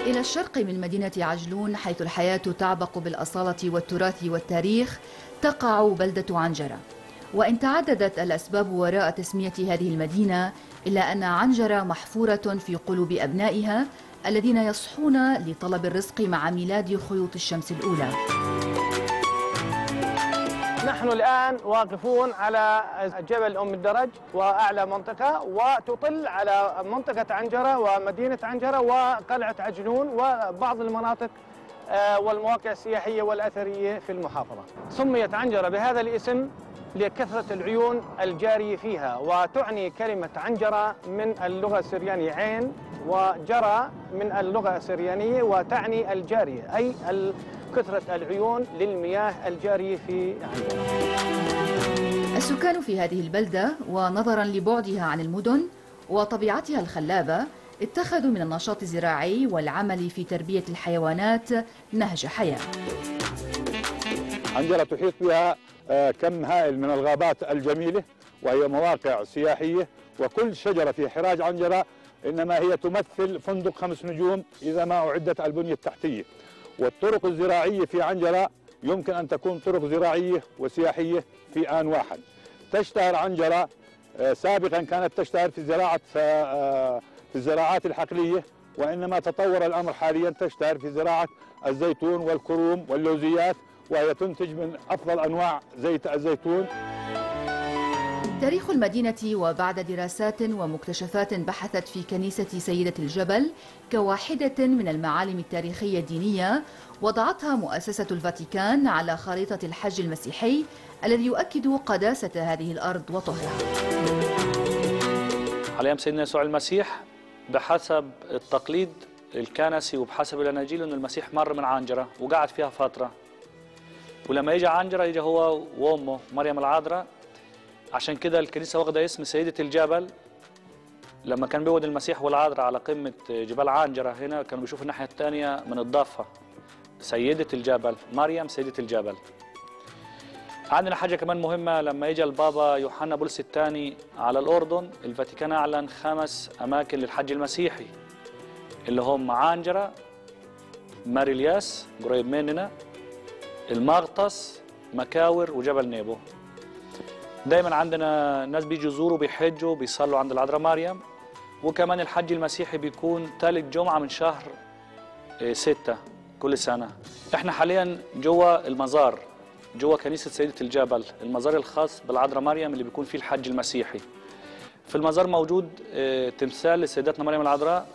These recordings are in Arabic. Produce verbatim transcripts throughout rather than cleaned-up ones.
إلى الشرق من مدينة عجلون، حيث الحياة تعبق بالأصالة والتراث والتاريخ، تقع بلدة عنجرة. وإن تعددت الأسباب وراء تسمية هذه المدينة، إلا أن عنجرة محفورة في قلوب أبنائها الذين يصحون لطلب الرزق مع ميلاد خيوط الشمس الأولى. نحن الآن واقفون على جبل أم الدرج وأعلى منطقة، وتطل على منطقة عنجرة ومدينة عنجرة وقلعة عجلون وبعض المناطق والمواقع السياحية والأثرية في المحافظة. سميت عنجرة بهذا الاسم لكثرة العيون الجارية فيها، وتعني كلمة عنجرة من اللغة السريانية عين، وجرى من اللغة السريانية وتعني الجارية، أي كثرة العيون للمياه الجارية في عنجرة. السكان في هذه البلدة، ونظرا لبعدها عن المدن وطبيعتها الخلابة، اتخذوا من النشاط الزراعي والعمل في تربية الحيوانات نهج حياة. عنجرة تحيط بها كم هائل من الغابات الجميلة، وهي مواقع سياحية، وكل شجرة في حراج عنجرة إنما هي تمثل فندق خمس نجوم إذا ما أعدت البنية التحتية. والطرق الزراعية في عنجرة يمكن أن تكون طرق زراعية وسياحية في آن واحد. تشتهر عنجرة، سابقا كانت تشتهر في زراعة في الزراعات الحقلية، وإنما تطور الأمر حاليا تشتهر في زراعة الزيتون والكروم واللوزيات، وهي تنتج من أفضل أنواع زيت الزيتون. تاريخ المدينة، وبعد دراسات ومكتشفات بحثت في كنيسة سيدة الجبل كواحدة من المعالم التاريخية الدينية، وضعتها مؤسسة الفاتيكان على خريطة الحج المسيحي الذي يؤكد قداسة هذه الأرض وطهرها. على أيام سيدنا يسوع المسيح بحسب التقليد الكنسي وبحسب الأناجيل أن المسيح مر من عنجرة وقعد فيها فترة، ولما يجي عنجرة يجي هو وأمه مريم العذراء. عشان كده الكنيسة واخدة اسم سيدة الجبل. لما كان بيقعد المسيح والعذراء على قمة جبال عنجرة هنا، كانوا بيشوفوا الناحية الثانية من الضفة سيدة الجبل، مريم سيدة الجبل. عندنا حاجة كمان مهمة، لما يجي البابا يوحنا بولس الثاني على الأردن، الفاتيكان أعلن خمس أماكن للحج المسيحي اللي هم عنجرة، ماري الياس قريب مننا، المغطس، مكاور، وجبل نيبو. دايما عندنا ناس بيجوا يزوروا بيحجوا بيصلوا عند العذراء مريم. وكمان الحج المسيحي بيكون ثالث جمعة من شهر ستة كل سنة. احنا حاليا جوا المزار، جوا كنيسة سيدة الجبل، المزار الخاص بالعذراء مريم اللي بيكون فيه الحج المسيحي. في المزار موجود تمثال لسيدتنا مريم العذراء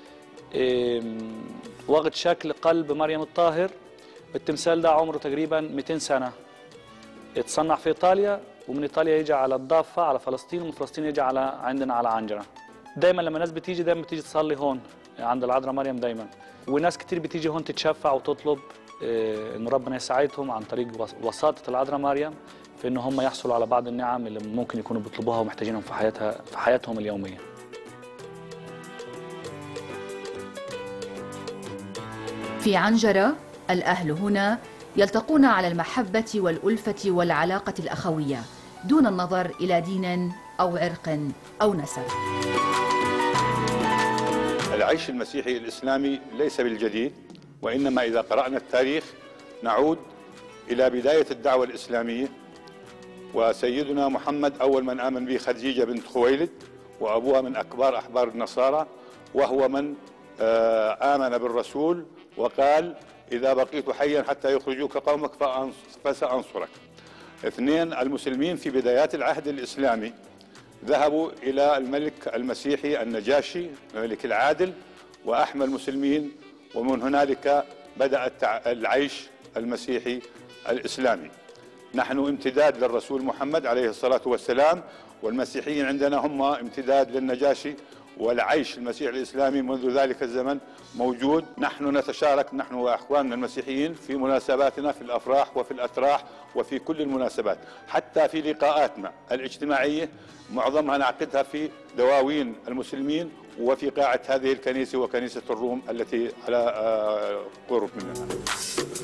واخد شكل قلب مريم الطاهر. التمثال ده عمره تقريبا مئتين سنة، اتصنع في إيطاليا، ومن إيطاليا يجي على الضفة على فلسطين، ومن فلسطين يجي على عندنا على عنجرة. دايما لما الناس بتيجي دايما بتيجي تصلي هون عند العذراء مريم دايما، وناس كتير بتيجي هون تتشفع وتطلب إن ربنا يساعدهم عن طريق وساطة العذراء مريم في إن هم يحصلوا على بعض النعم اللي ممكن يكونوا بيطلبوها ومحتاجينهم في حياتها في حياتهم اليومية. في عنجرة الأهل هنا يلتقون على المحبة والألفة والعلاقة الأخوية دون النظر إلى دين أو عرق أو نسب. العيش المسيحي الإسلامي ليس بالجديد، وإنما إذا قرأنا التاريخ نعود إلى بداية الدعوة الإسلامية، وسيدنا محمد أول من آمن به خديجة بنت خويلد، وأبوها من أكبر أحبار النصارى، وهو من آمن بالرسول وقال إذا بقيت حيا حتى يخرجوك قومك فسأنصرك. اثنين، المسلمين في بدايات العهد الإسلامي ذهبوا إلى الملك المسيحي النجاشي الملك العادل وأحمى المسلمين، ومن هنالك بدأ العيش المسيحي الإسلامي. نحن امتداد للرسول محمد عليه الصلاة والسلام، والمسيحيين عندنا هم امتداد للنجاشي، والعيش المسيحي الإسلامي منذ ذلك الزمن موجود. نحن نتشارك نحن وأخواننا المسيحيين في مناسباتنا في الأفراح وفي الأتراح وفي كل المناسبات، حتى في لقاءاتنا الاجتماعية معظمها نعقدها في دواوين المسلمين وفي قاعة هذه الكنيسة وكنيسة الروم التي على قرب مننا.